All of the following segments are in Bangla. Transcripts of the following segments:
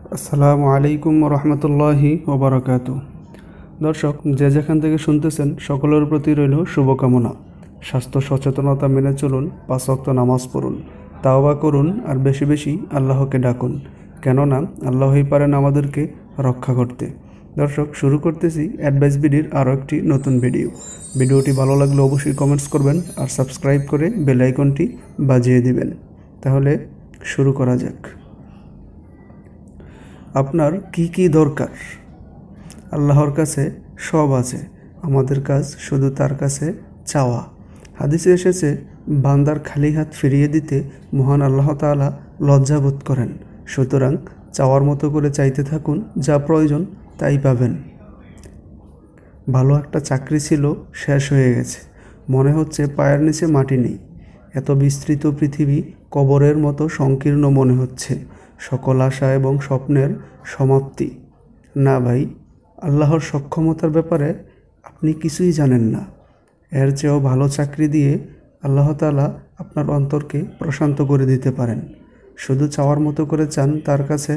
আসসালামু আলাইকুম রহমতুল্লাহি ওবরাকাতু। দর্শক, যে যেখান থেকে শুনতেছেন সকলের প্রতি রইল শুভকামনা। স্বাস্থ্য সচেতনতা মেনে চলুন, 5 ওয়াক্ত নামাজ পড়ুন, তাওবা করুন আর বেশি বেশি আল্লাহকে ডাকুন, কেননা আল্লাহই পারেন আমাদেরকে রক্ষা করতে। দর্শক, শুরু করতেছি অ্যাডভাইস বিডির আরও একটি নতুন ভিডিওটি ভালো লাগলে অবশ্যই কমেন্টস করবেন আর সাবস্ক্রাইব করে বেল আইকনটি বাজিয়ে দিবেন। তাহলে শুরু করা যাক। আপনার কি কি দরকার? আল্লাহর কাছে সব আছে, আমাদের কাজ শুধু তার কাছে চাওয়া। হাদিসে এসেছে, বান্দার খালি হাত ফিরিয়ে দিতে মহান আল্লাহ তাআলা লজ্জাবোধ করেন। সুতরাং চাওয়ার মতো করে চাইতে থাকুন, যা প্রয়োজন তাই পাবেন। ভালো একটা চাকরি ছিল, শেষ হয়ে গেছে, মনে হচ্ছে পায়ের নিচে মাটি নেই। এত বিস্তৃত পৃথিবী কবরের মতো সংকীর্ণ মনে হচ্ছে, সকল আশা এবং স্বপ্নের সমাপ্তি। না ভাই, আল্লাহর সক্ষমতার ব্যাপারে আপনি কিছুই জানেন না। এর চেয়েও ভালো চাকরি দিয়ে আল্লাহ তাআলা আপনার অন্তরকে প্রশান্ত করে দিতে পারেন। শুধু চাওয়ার মতো করে চান তার কাছে।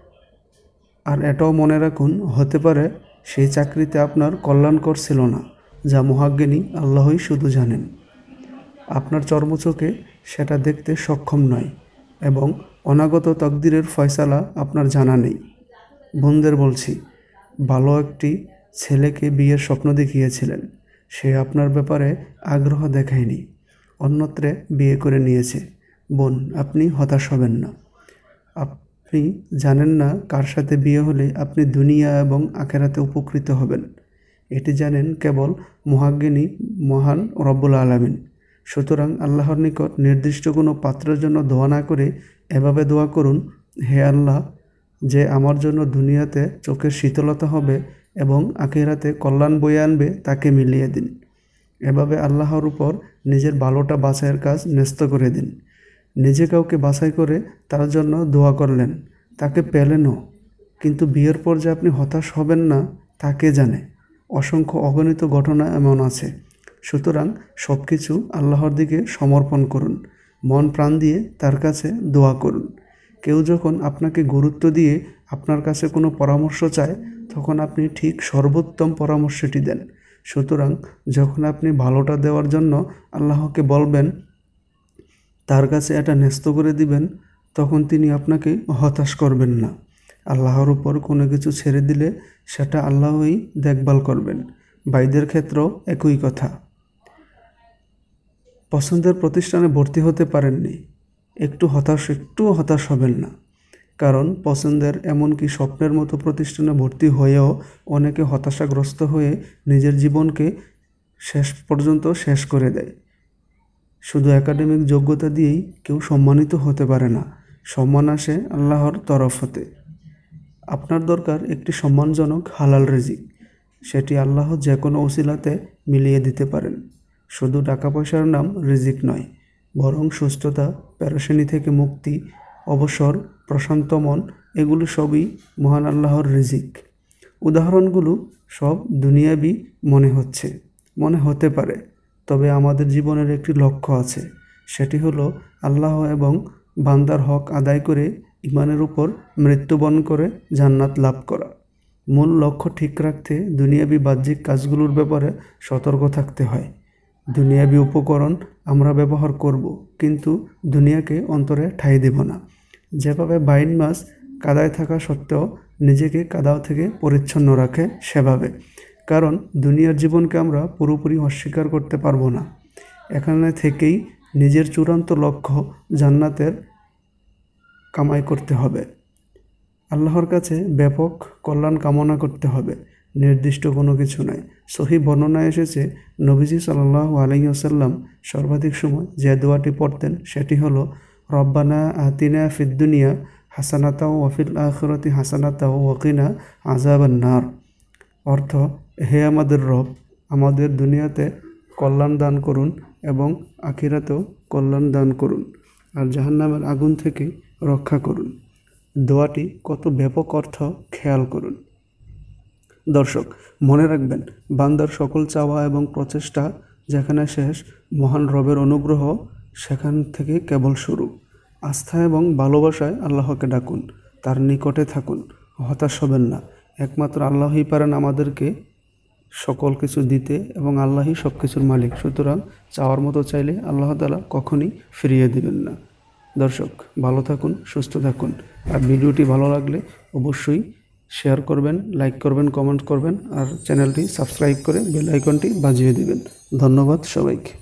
আর এটাও মনে রাখুন, হতে পারে সেই চাকরিতে আপনার কল্যাণকর ছিল না, যা মহাজ্ঞানী আল্লাহই শুধু জানেন। আপনার চর্মচোখে সেটা দেখতে সক্ষম নয় এবং অনাগত তকদিরের ফয়সালা আপনার জানা নেই। বোনদের বলছি, ভালো একটি ছেলেকে বিয়ের স্বপ্ন দেখিয়েছিলেন, সে আপনার ব্যাপারে আগ্রহ দেখায়নি, অন্যত্রে বিয়ে করে নিয়েছে। বোন, আপনি হতাশ হবেন না। আপনি জানেন না কার সাথে বিয়ে হলে আপনি দুনিয়া এবং আখেরাতে উপকৃত হবেন। এটি জানেন কেবল মহাজ্ঞানী মহান রব্বুল আলামিন। সুতরাং আল্লাহর নিকট নির্দিষ্ট কোনো পাত্রের জন্য দোয়া না করে এভাবে দোয়া করুন, হে আল্লাহ, যে আমার জন্য দুনিয়াতে চোখের শীতলতা হবে এবং আখিরাতে কল্যাণ বয়ে আনবে, তাকে মিলিয়ে দিন। এভাবে আল্লাহর উপর নিজের ভালোটা বাছাইয়ের কাজ ন্যস্ত করে দিন। নিজে কাউকে বাছাই করে তার জন্য দোয়া করলেন, তাকে পেলেনও, কিন্তু বিয়ের পর যে আপনি হতাশ হবেন না তাকে জানে। অসংখ্য অগণিত ঘটনা এমন আছে। সুতরাং সব কিছু আল্লাহর দিকে সমর্পণ করুন, মন প্রাণ দিয়ে তার কাছে দোয়া করুন। কেউ যখন আপনাকে গুরুত্ব দিয়ে আপনার কাছে কোনো পরামর্শ চায়, তখন আপনি ঠিক সর্বোত্তম পরামর্শটি দেন। সুতরাং যখন আপনি ভালোটা দেওয়ার জন্য আল্লাহকে বলবেন, তার কাছে এটা ন্যস্ত করে দিবেন, তখন তিনি আপনাকে হতাশ করবেন না। আল্লাহর উপর কোনো কিছু ছেড়ে দিলে সেটা আল্লাহই দেখভাল করবেন। ভাইদের ক্ষেত্রেও একই কথা। পছন্দের প্রতিষ্ঠানে ভর্তি হতে পারেননি, একটুও হতাশ হবেন না। কারণ পছন্দের, এমনকি স্বপ্নের মতো প্রতিষ্ঠানে ভর্তি হয়েও অনেকে হতাশাগ্রস্ত হয়ে নিজের জীবনকে শেষ পর্যন্ত শেষ করে দেয়। শুধু একাডেমিক যোগ্যতা দিয়েই কেউ সম্মানিত হতে পারে না। সম্মান আসে আল্লাহর তরফ হতে। আপনার দরকার একটি সম্মানজনক হালাল রিজিক। সেটি আল্লাহ যে কোনো ওসিলাতে মিলিয়ে দিতে পারেন। শুধু টাকা পয়সার নাম রিজিক নয়, বরং সুস্থতা, পেরেশানি থেকে মুক্তি, অবসর, প্রশান্ত মন, এগুলো সবই মহান আল্লাহর রিজিক। উদাহরণগুলো সব দুনিয়াবি মনে হতে পারে, তবে আমাদের জীবনের একটি লক্ষ্য আছে। সেটি হলো আল্লাহ এবং বান্দার হক আদায় করে ঈমানের উপর মৃত্যুবরণ করে জান্নাত লাভ করা। মূল লক্ষ্য ঠিক রাখতে দুনিয়াবি বাহ্যিক কাজগুলোর ব্যাপারে সতর্ক থাকতে হয়। দুনিয়াবি উপকরণ আমরা ব্যবহার করব, কিন্তু দুনিয়াকে অন্তরে ঠাঁই দেব না। যেভাবে বাইন মাছ কাদায় থাকা সত্ত্বেও নিজেকে কাদাও থেকে পরিচ্ছন্ন রাখে, সেভাবে। কারণ দুনিয়ার জীবনকে আমরা পুরোপুরি অস্বীকার করতে পারবো না। এখানে থেকেই নিজের চূড়ান্ত লক্ষ্য জান্নাতের কামাই করতে হবে। আল্লাহর কাছে ব্যাপক কল্যাণ কামনা করতে হবে, নির্দিষ্ট কোনো কিছু নয়। সহিহ বর্ণনায় এসেছে, নবীজি সাল্লাল্লাহু আলাইহি ওয়াসাল্লাম সর্বাধিক সময় যে দোয়াটি পড়তেন সেটি হলো, রব্বানা আতিনা ফিদ দুনিয়া হাসানাতাও ওয়া ফিল আখিরাতি হাসানাতাও ওয়া কিনা আযাবান নার। অর্থ, হে আমাদের রব, আমাদের দুনিয়াতে কল্যাণ দান করুন এবং আখিরাতেও কল্যাণ দান করুন, আর জাহান্নামের আগুন থেকে রক্ষা করুন। দোয়াটি কত ব্যাপক অর্থ খেয়াল করুন। দর্শক, মনে রাখবেন, বান্দার সকল চাওয়া এবং প্রচেষ্টা যেখানে শেষ, মহান রবের অনুগ্রহ সেখান থেকে কেবল শুরু। আস্থা এবং ভালোবাসায় আল্লাহকে ডাকুন, তার নিকটে থাকুন, হতাশ হবেন না। একমাত্র আল্লাহই পারেন আমাদেরকে সকল কিছু দিতে এবং আল্লাহই সব কিছুর মালিক। সুতরাং চাওয়ার মতো চাইলে আল্লাহ তাআলা কখনই ফিরিয়ে দিবেন না। দর্শক, ভালো থাকুন, সুস্থ থাকুন। আর ভিডিওটি ভালো লাগলে অবশ্যই শেয়ার করবেন, লাইক করবেন, কমেন্ট করবেন আর চ্যানেলটি সাবস্ক্রাইব করে বেল আইকনটি বাজিয়ে দিবেন। ধন্যবাদ সবাইকে।